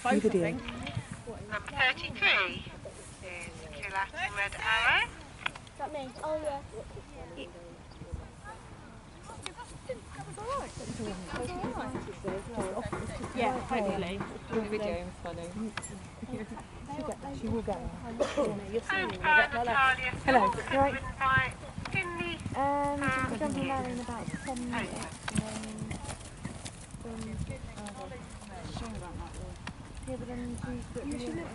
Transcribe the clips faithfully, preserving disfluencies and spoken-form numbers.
both, video. I think. Number thirty-three is Kilatin Red Arrow. Is that me? Oh yeah. That was alright. That was alright. Yeah, totally. The video is funny. She will go. And by Natalia Hello, Thorpe, you right? written by Finley. Um, Um, we're jumping there in about ten minutes. Yeah, but then she's got the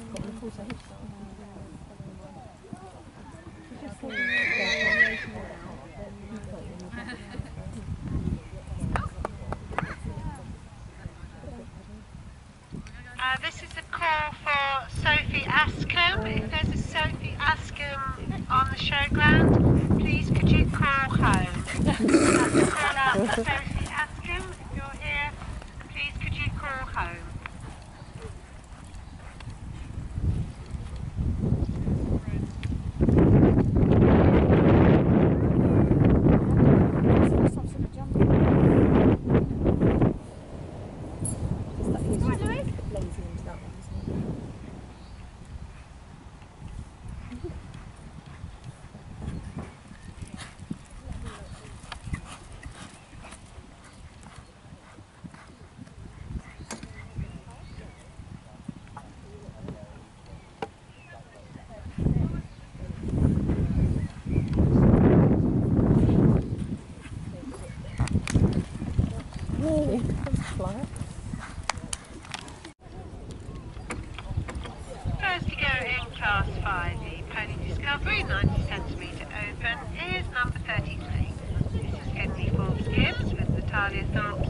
Uh, this is a call for Sophie Askham. If there's a Sophie Askham on the showground, please could you call home? That's a call out for Sophie Askham. If you're here, please could you call home? First to go in class five, the Pony Discovery, ninety centimetre open, is number thirty-three. This is Henry Forbes Gibbs with Natalia Thorpe